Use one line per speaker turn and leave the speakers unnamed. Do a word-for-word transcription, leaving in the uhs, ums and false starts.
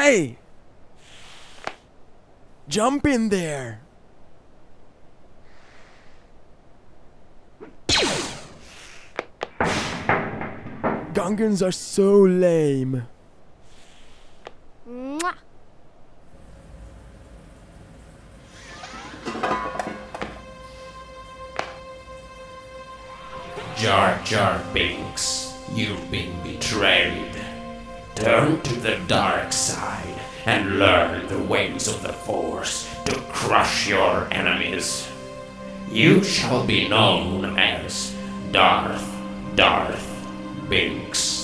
Hey! Jump in there! Gungans are so lame.
Mwah.
Jar Jar Binks, you've been betrayed. Turn to the dark side and learn the ways of the Force to crush your enemies. You shall be known as Darth Darth Binks.